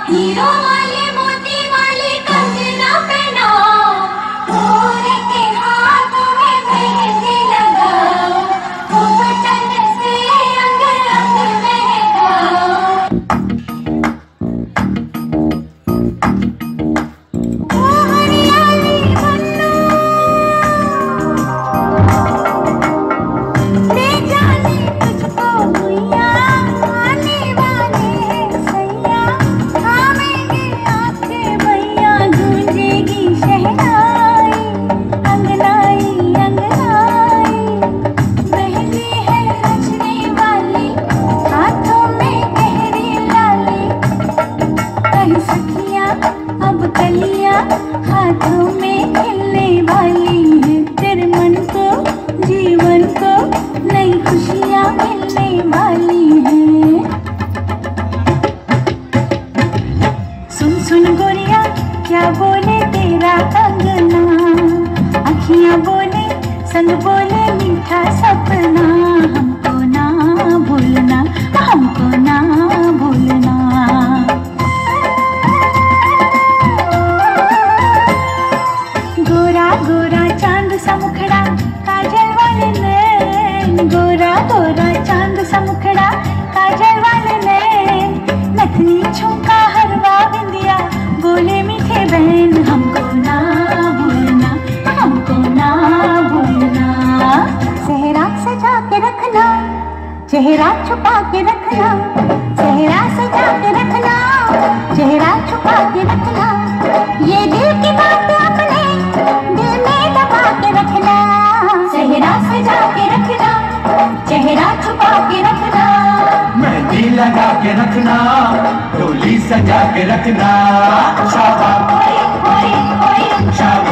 Hero वाले मोती वाले कंगना पहनाओ, गोरे के हाथों में मेहंदी लगाओ, घूंघटन से अंग अंग महकाओ। ओ हरियाली बन्नो, ले जाने तुझको भुइयां, आने वाले हैं सैया, थामेंगे आंखें भैया, गूंजेगी शहनाई, अंगनाई अंगनाई। मेहंदी है रचने वाली, हाथों में गहरी लाली, कहीं सखियां अब कलियां, हाथों में खिलने वाली है। तेरे मन को जीवन को नई खुशियां मिलने वाली हैं। सुन सुन गोरिया क्या बोले तेरा अंगना, अखियां बोले संग बोले मीठा सपना, हमको ना भूलना, हमको ना भूलना। गोरा गोरा चांद सा मुखड़ा, काजल वाले नैन, गोरा गोरा चांद सा मुखड़ा, काजल वाले नैन, नथनी झुमका हरवा बिंदिया, बोले मीठे बहन, हमको ना भूलना, हमको ना भूलना। सेहरा सजा के रखना, चेहरा छुपा के रखना, सेहरा सजा के रखना, चेहरा छुपा के रखना, ये दिल की बात अपने दिल में दबा के रखना। सेहरा सजा के रखना, चेहरा छुपा के रखना, मेहंदी लगा के रखना, डोली सजा के रखना। शाबाश ओए ओए ओए शाबाश।